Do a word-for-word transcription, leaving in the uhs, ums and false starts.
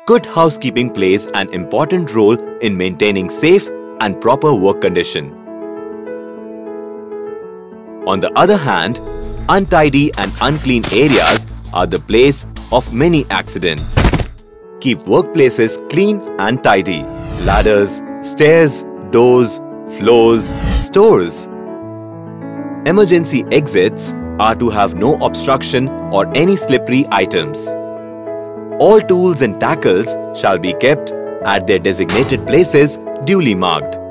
Good housekeeping plays an important role in maintaining safe and proper work condition. On the other hand, untidy and unclean areas are the place of many accidents. Keep workplaces clean and tidy. Ladders, stairs, doors, floors, stores. Emergency exits are to have no obstruction or any slippery items. All tools and tackles shall be kept at their designated places duly marked.